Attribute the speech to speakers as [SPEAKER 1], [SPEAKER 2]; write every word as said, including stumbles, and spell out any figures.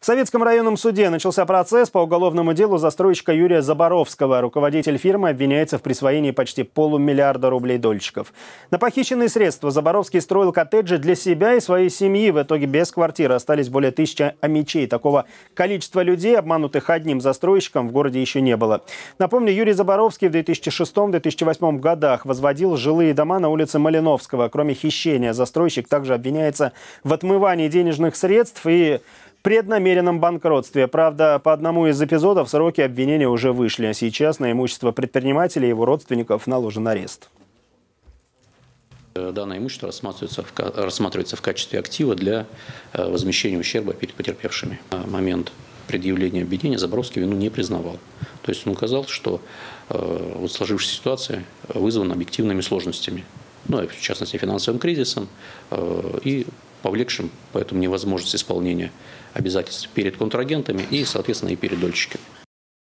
[SPEAKER 1] В Советском районном суде начался процесс по уголовному делу застройщика Юрия Заборовского. Руководитель фирмы обвиняется в присвоении почти полумиллиарда рублей дольщиков. На похищенные средства Заборовский строил коттеджи для себя и своей семьи. В итоге без квартиры остались более тысячи омичей. Такого количества людей, обманутых одним застройщиком, в городе еще не было. Напомню, Юрий Заборовский в две тысячи шестом — две тысячи восьмом годах возводил жилые дома на улице Малиновского. Кроме хищения, застройщик также обвиняется в отмывании денежных средств и преднамеренном банкротстве. Правда, по одному из эпизодов сроки обвинения уже вышли. А сейчас на имущество предпринимателя и его родственников наложен арест.
[SPEAKER 2] Данное имущество рассматривается в, рассматривается в качестве актива для возмещения ущерба перед потерпевшими. На момент предъявления обвинения Заборовский вину не признавал. То есть он указал, что э, вот сложившаяся ситуация вызвана объективными сложностями, ну, в частности финансовым кризисом э, и повлекшим поэтому невозможность исполнения обязательств перед контрагентами и, соответственно, и перед дольщиками.